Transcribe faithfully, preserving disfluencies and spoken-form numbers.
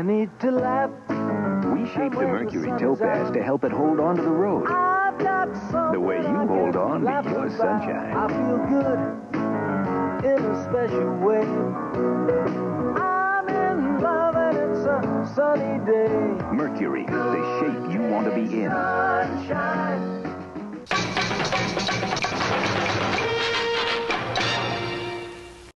need to laugh. We shaped the Mercury Topaz to help it hold on to the road. I've got The way you hold on to your I sunshine. feel good in a special way. I'm in love and it's a sunny day. Mercury, the shape you want to be in. Sunshine.